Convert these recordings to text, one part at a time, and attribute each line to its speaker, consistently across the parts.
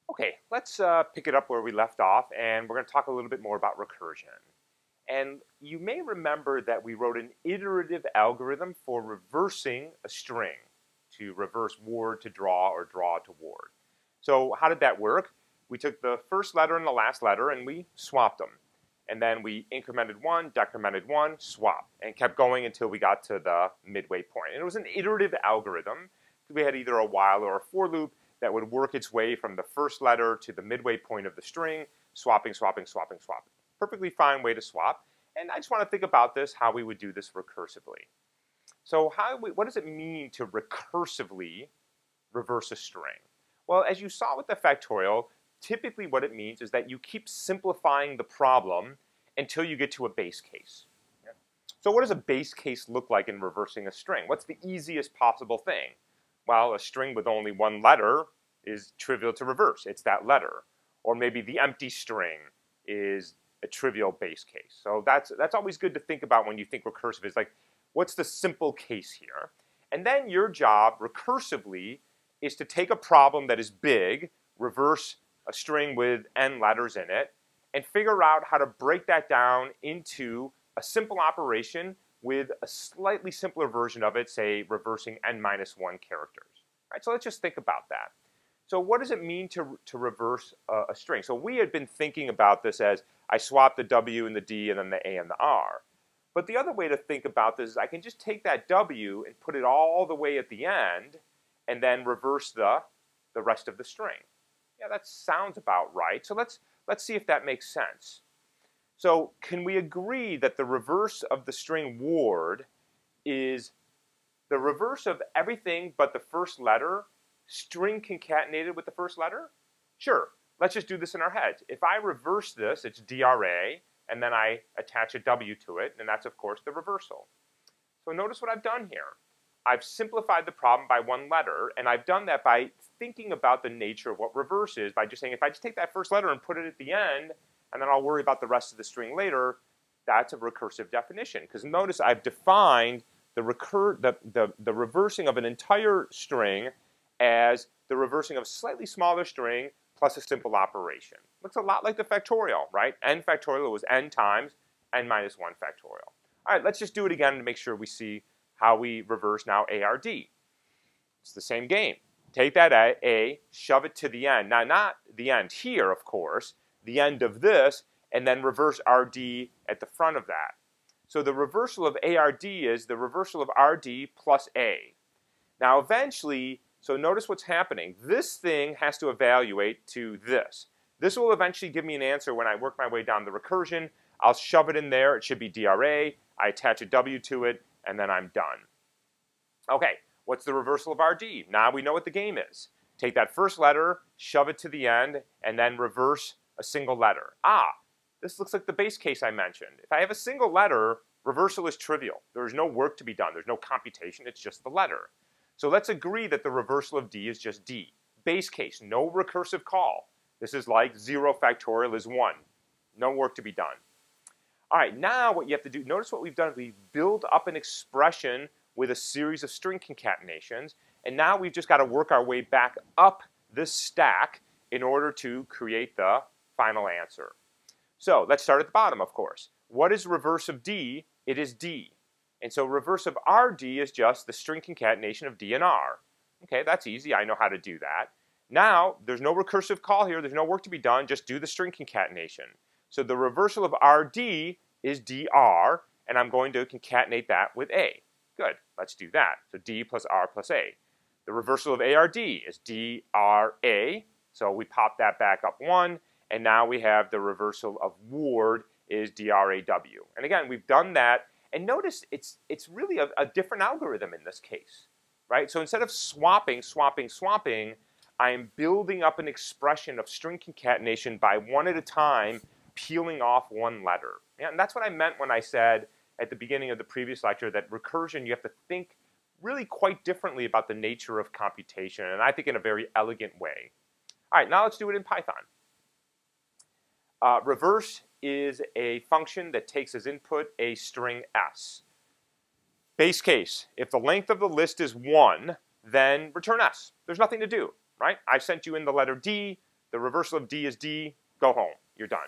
Speaker 1: Okay, let's pick it up where we left off, and we're going to talk a little bit more about recursion. And you may remember that we wrote an iterative algorithm for reversing a string, to reverse word to draw or draw to word. So how did that work? We took the first letter and the last letter and we swapped them. And then we incremented one, decremented one, swap, and kept going until we got to the midway point. And it was an iterative algorithm. We had either a while or a for loop that would work its way from the first letter to the midway point of the string, swapping, swapping, swapping, swapping. Perfectly fine way to swap. And I just want to think about this, how we would do this recursively. So what does it mean to recursively reverse a string? Well, as you saw with the factorial, typically what it means is that you keep simplifying the problem until you get to a base case. So what does a base case look like in reversing a string? What's the easiest possible thing? Well, a string with only one letter is trivial to reverse. It's that letter. Or maybe the empty string is a trivial base case. So that's always good to think about when you think recursive. Is like, what's the simple case here? And then your job, recursively, is to take a problem that is big, reverse a string with n letters in it, and figure out how to break that down into a simple operation with a slightly simpler version of it, say reversing n-1 characters. All right, so let's just think about that. So what does it mean to reverse a string? So we had been thinking about this as I swap the W and the D and then the A and the R. But the other way to think about this is I can just take that W and put it all the way at the end and then reverse the rest of the string. Yeah, that sounds about right. So let's see if that makes sense. So can we agree that the reverse of the string word is the reverse of everything but the first letter, string concatenated with the first letter? Sure, let's just do this in our heads. If I reverse this, it's DRA, and then I attach a W to it, and that's, of course, the reversal. So notice what I've done here. I've simplified the problem by one letter, and I've done that by thinking about the nature of what reverse is, by just saying, if I just take that first letter and put it at the end, and then I'll worry about the rest of the string later, that's a recursive definition. Because notice I've defined the reversing of an entire string as the reversing of a slightly smaller string plus a simple operation. Looks a lot like the factorial, right? N factorial was n times n minus 1 factorial. All right, let's just do it again to make sure we see how we reverse now ARD. It's the same game. Take that A, shove it to the end. Now, not the end here, of course, the end of this, and then reverse RD at the front of that. So the reversal of ARD is the reversal of RD plus A. Now eventually, so notice what's happening. This thing has to evaluate to this. This will eventually give me an answer when I work my way down the recursion. I'll shove it in there. It should be DRA. I attach a W to it, and then I'm done. Okay, what's the reversal of RD? Now we know what the game is. Take that first letter, shove it to the end, and then reverse a single letter. This looks like the base case I mentioned. If I have a single letter, reversal is trivial. There's no work to be done. There's no computation. It's just the letter. So let's agree that the reversal of D is just D. Base case, no recursive call. This is like 0 factorial is 1. No work to be done. All right, now what you have to do, notice what we've done. We've built up an expression with a series of string concatenations, and now we've just got to work our way back up this stack in order to create the final answer. So let's start at the bottom, of course. What is reverse of D? It is D. And so reverse of RD is just the string concatenation of D and R. Okay, that's easy. I know how to do that. Now, there's no recursive call here. There's no work to be done. Just do the string concatenation. So the reversal of RD is DR, and I'm going to concatenate that with A. Good. Let's do that. So D plus R plus A. The reversal of ARD is DRA. So we pop that back up 1. And now we have the reversal of word is DRAW. And again, we've done that. And notice it's really a different algorithm in this case, right? So instead of swapping, I am building up an expression of string concatenation by one at a time, peeling off one letter. Yeah, and that's what I meant when I said at the beginning of the previous lecture that recursion, you have to think really quite differently about the nature of computation, and I think in a very elegant way. All right, now let's do it in Python. Reverse is a function that takes as input a string s. Base case, if the length of the list is 1, then return s. There's nothing to do, right? I sent you in the letter D. The reversal of D is D. Go home. You're done.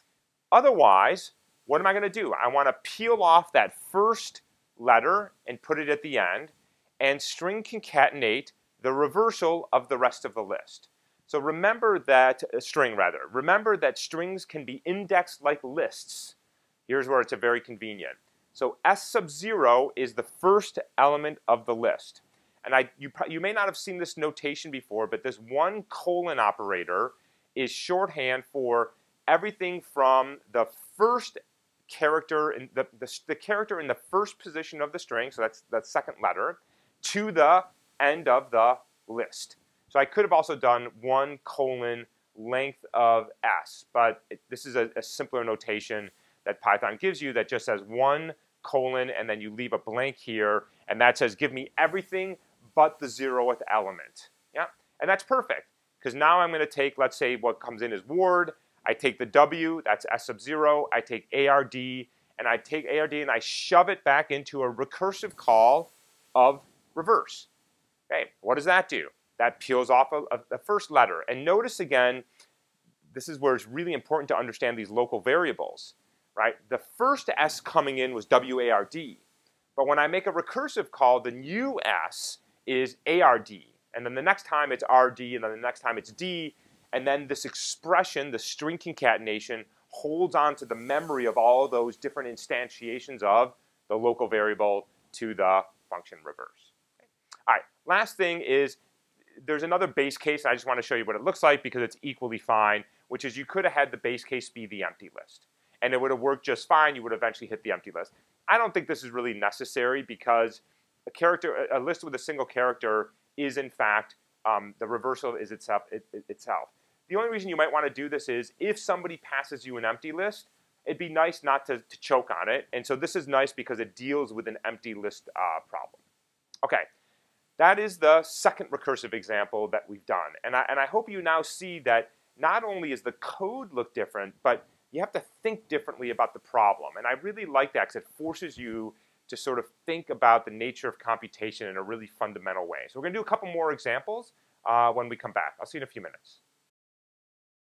Speaker 1: Otherwise, what am I going to do? I want to peel off that first letter and put it at the end and string concatenate the reversal of the rest of the list. So remember that, remember that strings can be indexed like lists. Here's where it's very convenient. So S sub 0 is the first element of the list. And you may not have seen this notation before, but this 1 colon operator is shorthand for everything from the first character, in the character in the first position of the string, so that's the second letter, to the end of the list. So I could have also done 1 colon length of S, but this is a simpler notation that Python gives you that just says 1 colon and then you leave a blank here, and that says give me everything but the 0th element. Yeah, and that's perfect because now I'm going to take, let's say what comes in is word, I take the W, that's S sub 0, I take ARD, and I take ARD and I shove it back into a recursive call of reverse. Okay, what does that do? That peels off the first letter. And notice again, this is where it's really important to understand these local variables, right? The first S coming in was WARD. But when I make a recursive call, the new S is ARD. And then the next time it's RD, and then the next time it's D. And then this expression, the string concatenation, holds on to the memory of all those different instantiations of the local variable to the function reverse. Okay. All right, last thing is there's another base case, and I just want to show you what it looks like because it's equally fine, which is you could have had the base case be the empty list. And it would have worked just fine. You would eventually hit the empty list. I don't think this is really necessary because a list with a single character is, in fact, the reversal is itself. The only reason you might want to do this is if somebody passes you an empty list, it'd be nice not to choke on it. And so this is nice because it deals with an empty list problem. Okay, that is the second recursive example that we've done. And I hope you now see that not only is the code look different, but you have to think differently about the problem. And I really like that because it forces you to sort of think about the nature of computation in a really fundamental way. So we're going to do a couple more examples when we come back. I'll see you in a few minutes.